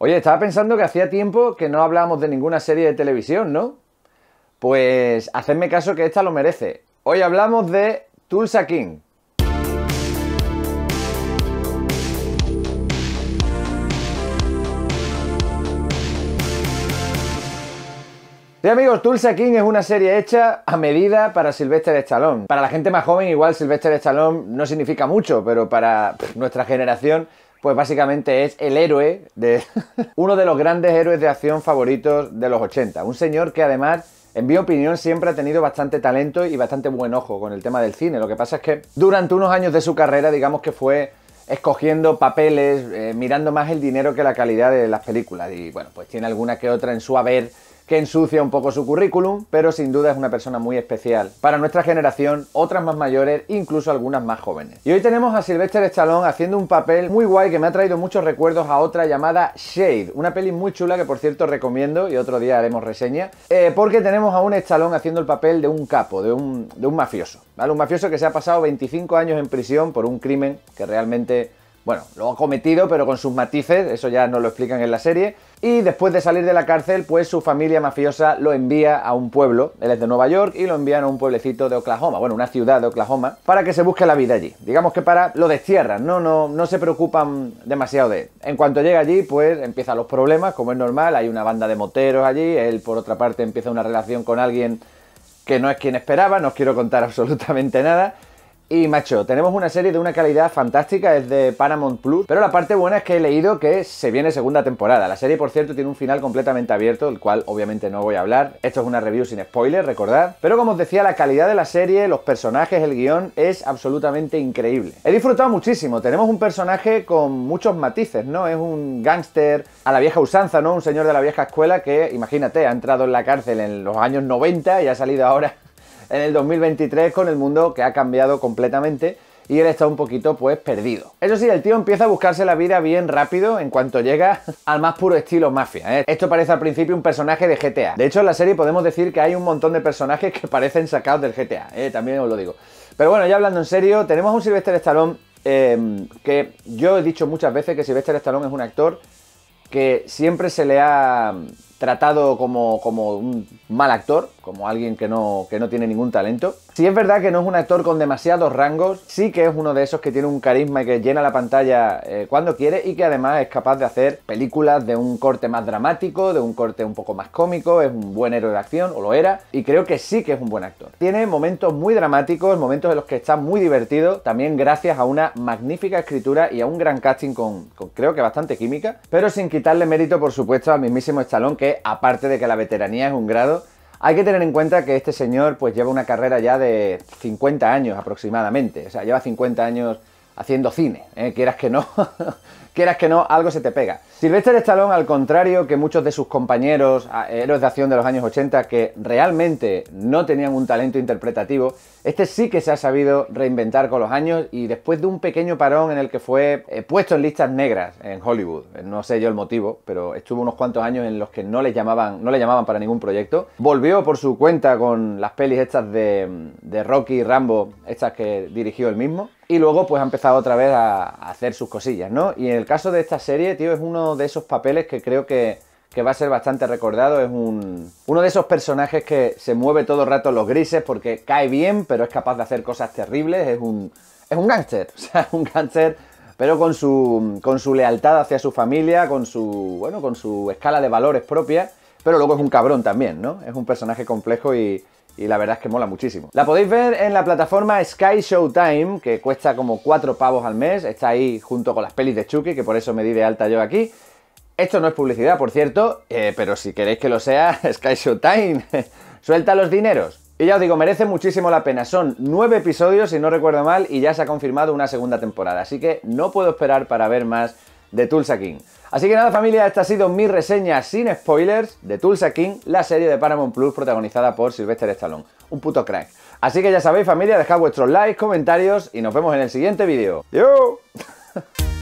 Oye, estaba pensando que hacía tiempo que no hablábamos de ninguna serie de televisión, ¿no? Pues hacedme caso que esta lo merece. Hoy hablamos de Tulsa King. Sí, amigos, Tulsa King es una serie hecha a medida para Sylvester Stallone. Para la gente más joven igual Sylvester Stallone no significa mucho, pero para nuestra generación pues básicamente es el héroe de uno de los grandes héroes de acción favoritos de los 80. Un señor que además, en mi opinión, siempre ha tenido bastante talento y bastante buen ojo con el tema del cine. Lo que pasa es que durante unos años de su carrera, digamos que fue escogiendo papeles, mirando más el dinero que la calidad de las películas. Y bueno, pues tiene alguna que otra en su haber que ensucia un poco su currículum, pero sin duda es una persona muy especial para nuestra generación, otras más mayores, incluso algunas más jóvenes. Y hoy tenemos a Sylvester Stallone haciendo un papel muy guay que me ha traído muchos recuerdos a otra llamada Shade, una peli muy chula que por cierto recomiendo y otro día haremos reseña, porque tenemos a un Stallone haciendo el papel de un capo, de un mafioso, ¿vale? Un mafioso que se ha pasado 25 años en prisión por un crimen que realmente, bueno, lo ha cometido, pero con sus matices, eso ya nos lo explican en la serie. Y después de salir de la cárcel, pues su familia mafiosa lo envía a un pueblo, él es de Nueva York, y lo envían a un pueblecito de Oklahoma, bueno, una ciudad de Oklahoma, para que se busque la vida allí. Digamos que lo destierran, no se preocupan demasiado de él. En cuanto llega allí, pues empiezan los problemas, como es normal, hay una banda de moteros allí, él por otra parte empieza una relación con alguien que no es quien esperaba, no os quiero contar absolutamente nada. Y macho, tenemos una serie de una calidad fantástica, es de Paramount Plus, pero la parte buena es que he leído que se viene segunda temporada. La serie, por cierto, tiene un final completamente abierto, el cual obviamente no voy a hablar. Esto es una review sin spoilers, recordad. Pero como os decía, la calidad de la serie, los personajes, el guión, es absolutamente increíble. He disfrutado muchísimo, tenemos un personaje con muchos matices, ¿no? Es un gángster a la vieja usanza, ¿no? Un señor de la vieja escuela que, imagínate, ha entrado en la cárcel en los años 90 y ha salido ahora en el 2023 con el mundo que ha cambiado completamente y él está un poquito pues perdido. Eso sí, el tío empieza a buscarse la vida bien rápido en cuanto llega al más puro estilo mafia, ¿eh? Esto parece al principio un personaje de GTA. De hecho, en la serie podemos decir que hay un montón de personajes que parecen sacados del GTA, también os lo digo. Pero bueno, ya hablando en serio, tenemos a un Sylvester Stallone que yo he dicho muchas veces que Sylvester Stallone es un actor que siempre se le ha tratado como un mal actor, como alguien que no tiene ningún talento. Si es verdad que no es un actor con demasiados rangos, sí que es uno de esos que tiene un carisma y que llena la pantalla cuando quiere y que además es capaz de hacer películas de un corte más dramático, de un corte un poco más cómico, es un buen héroe de acción, o lo era, y creo que sí que es un buen actor. Tiene momentos muy dramáticos, momentos en los que está muy divertido, también gracias a una magnífica escritura y a un gran casting con creo que bastante química, pero sin quitarle mérito, por supuesto, al mismísimo Stallone, que aparte de que la veteranía es un grado, hay que tener en cuenta que este señor pues lleva una carrera ya de 50 años aproximadamente, o sea, lleva 50 años haciendo cine, quieras que no, quieras que no, algo se te pega. Sylvester Stallone, al contrario que muchos de sus compañeros héroes de acción de los años 80 que realmente no tenían un talento interpretativo, este sí que se ha sabido reinventar con los años y después de un pequeño parón en el que fue puesto en listas negras en Hollywood, no sé yo el motivo, pero estuvo unos cuantos años en los que no le llamaban para ningún proyecto, volvió por su cuenta con las pelis estas de Rocky y Rambo, estas que dirigió él mismo, y luego pues ha empezado otra vez a hacer sus cosillas, ¿no? Y en el caso de esta serie, tío, es uno de esos papeles que creo que va a ser bastante recordado. Es uno de esos personajes que se mueve todo el rato en los grises porque cae bien, pero es capaz de hacer cosas terribles. Es un gángster, o sea, un gángster, pero con su lealtad hacia su familia, con su escala de valores propia, pero luego es un cabrón también, ¿no? Es un personaje complejo y la verdad es que mola muchísimo. La podéis ver en la plataforma Sky Showtime, que cuesta como 4 pavos al mes. Está ahí junto con las pelis de Chucky, que por eso me di de alta yo aquí. Esto no es publicidad, por cierto, pero si queréis que lo sea, Sky Showtime, suelta los dineros. Y ya os digo, merece muchísimo la pena. Son 9 episodios, si no recuerdo mal, y ya se ha confirmado una segunda temporada. Así que no puedo esperar para ver más de Tulsa King. Así que nada, familia, esta ha sido mi reseña sin spoilers de Tulsa King, la serie de Paramount Plus protagonizada por Sylvester Stallone. Un puto crack. Así que ya sabéis, familia, dejad vuestros likes, comentarios y nos vemos en el siguiente vídeo. ¡Yo!